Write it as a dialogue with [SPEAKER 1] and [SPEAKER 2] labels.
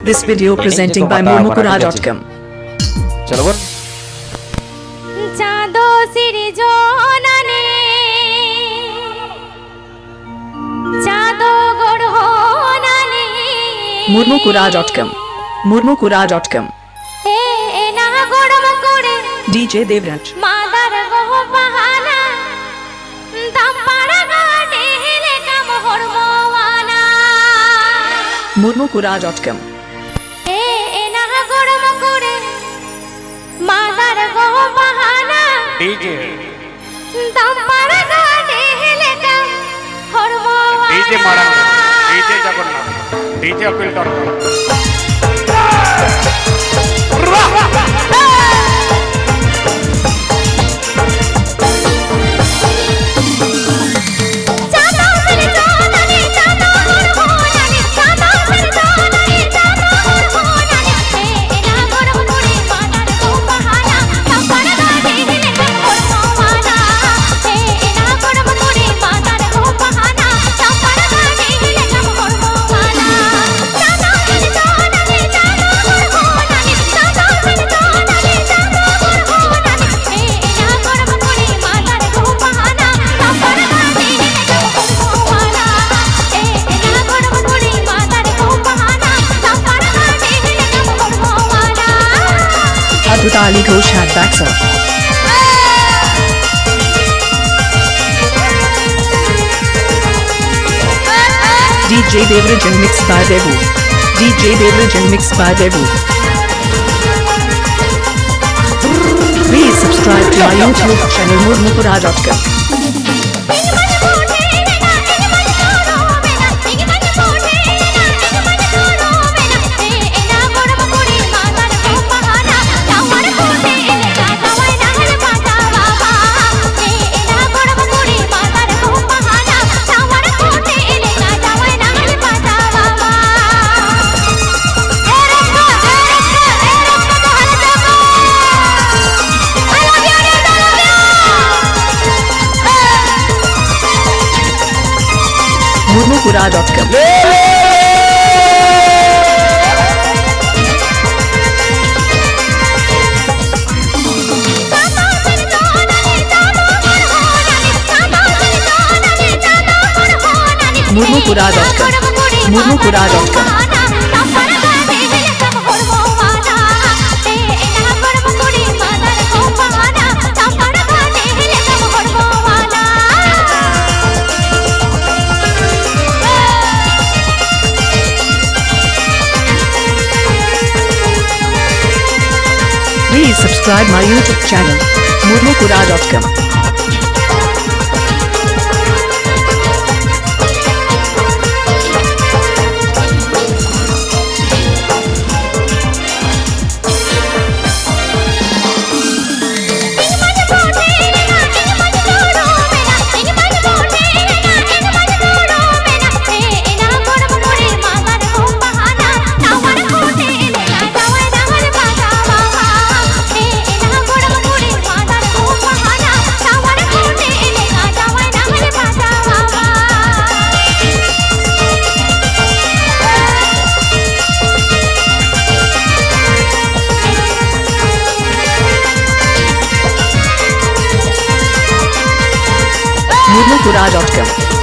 [SPEAKER 1] This video presenting by murmukura.com.
[SPEAKER 2] चलो बोल।
[SPEAKER 3] चाँदो सिरी जोनाने चाँदो गोड़ोनाने
[SPEAKER 1] murmukura.com. murmukura.com.
[SPEAKER 3] ए ना गोड़म कोड़े
[SPEAKER 1] DJ Devraj.
[SPEAKER 3] मादर गोह बहाना दम्पड़ा गाने ले कम होरमोवाना
[SPEAKER 1] murmukura.com.
[SPEAKER 3] ए ना गोड़म कोड़े मादर गोह बहाना
[SPEAKER 2] डीजे
[SPEAKER 3] दम्पड़ा गाने ले कम होरमोवाना
[SPEAKER 2] डीजे मारा DJ Jagannath DJ filter
[SPEAKER 1] Ali Ghosh had Baxa. DJ Devraj and mixed by Devu. DJ Devraj and mixed by Devu. Please subscribe to my YouTube channel murmukura.com. murmukura.com. murmukura.com. murmukura.com. Please subscribe my YouTube channel murmukura.com. murmukura.com.